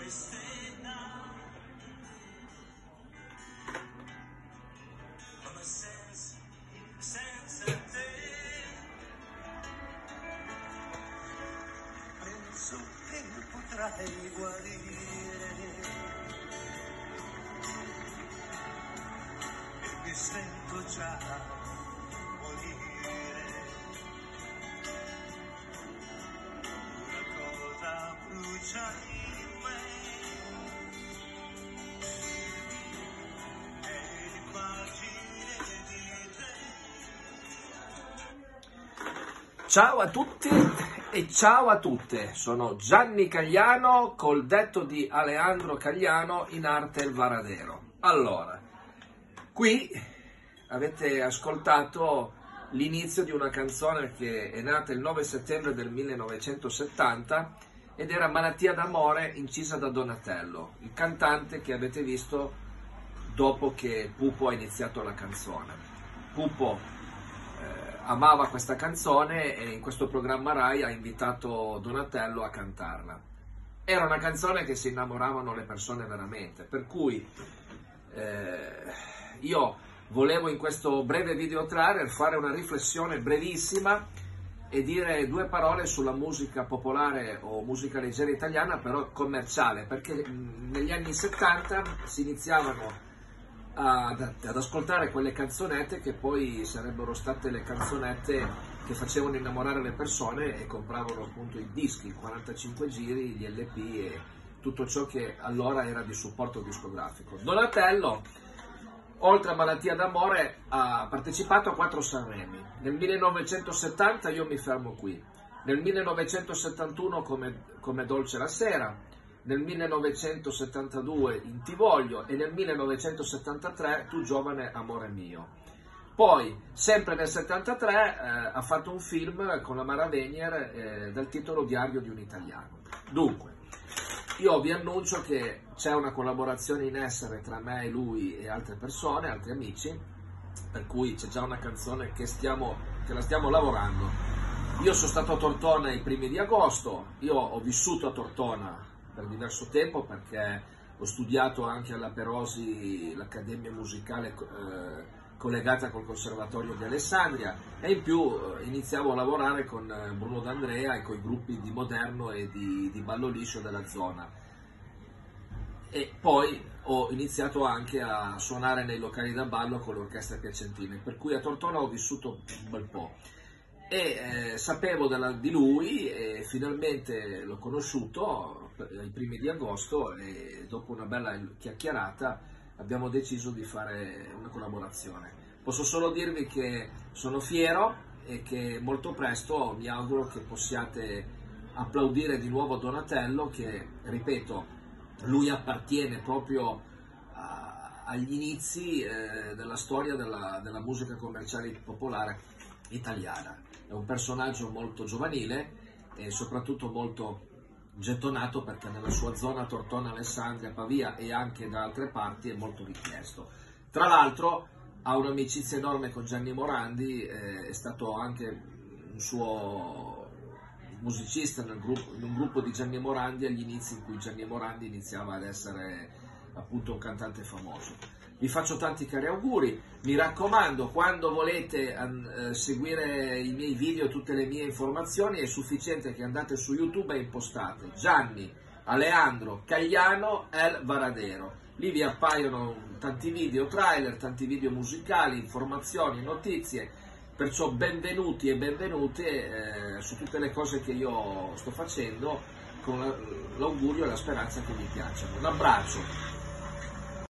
senza te. Penso che potrai guarire e mi sento già morire. Una cosa brucia in me è l'immagine di te. Ciao a tutti e ciao a tutte, sono Gianni Cagliano col detto di Aleandro Cagliano, in arte il Varadero. Allora, qui avete ascoltato l'inizio di una canzone che è nata il 9 settembre del 1970 ed era Malattia d'amore, incisa da Donatello, il cantante che avete visto dopo che Pupo ha iniziato la canzone. Pupo amava questa canzone e in questo programma Rai ha invitato Donatello a cantarla. Era una canzone che si innamoravano le persone veramente, per cui io volevo in questo breve video trailer fare una riflessione brevissima e dire due parole sulla musica popolare o musica leggera italiana, però commerciale, perché negli anni 70 si iniziavano ad ascoltare quelle canzonette che poi sarebbero state le canzonette che facevano innamorare le persone e compravano appunto i dischi, i 45 giri, gli LP e tutto ciò che allora era di supporto discografico. Donatello, oltre a Malattia d'amore, ha partecipato a 4 Sanremi. Nel 1970 Io mi fermo qui, nel 1971 come Dolce la sera, nel 1972 In Ti voglio e nel 1973 Tu giovane amore mio. Poi, sempre nel 73, ha fatto un film con la Mara Venier dal titolo Diario di un italiano. Dunque, io vi annuncio che c'è una collaborazione in essere tra me e lui e altre persone, altri amici, per cui c'è già una canzone che la stiamo lavorando. Io sono stato a Tortona i primi di agosto, io ho vissuto a Tortona per diverso tempo perché ho studiato anche alla Perosi l'accademia musicale collegata col Conservatorio di Alessandria e in più iniziavo a lavorare con Bruno D'Andrea e con i gruppi di Moderno e di Ballo Liscio della zona, e poi ho iniziato anche a suonare nei locali da ballo con l'orchestra piacentina, per cui a Tortona ho vissuto un bel po' e sapevo di lui e finalmente l'ho conosciuto ai primi di agosto e dopo una bella chiacchierata abbiamo deciso di fare una collaborazione. Posso solo dirvi che sono fiero e che molto presto mi auguro che possiate applaudire di nuovo Donatello, che, ripeto, lui appartiene proprio agli inizi della storia della musica commerciale popolare italiana. È un personaggio molto giovanile e soprattutto molto gettonato perché nella sua zona Tortona, Alessandria, Pavia e anche da altre parti è molto richiesto. Tra l'altro ha un'amicizia enorme con Gianni Morandi, è stato anche un suo musicista in un gruppo di Gianni Morandi agli inizi in cui Gianni Morandi iniziava ad essere appunto un cantante famoso. Vi faccio tanti cari auguri, mi raccomando, quando volete seguire i miei video e tutte le mie informazioni è sufficiente che andate su YouTube e impostate Gianni Aleandro Cagliano El Varadero. Lì vi appaiono tanti video trailer, tanti video musicali, informazioni, notizie, perciò benvenuti e benvenute su tutte le cose che io sto facendo, con l'augurio e la speranza che vi piacciono. Un abbraccio!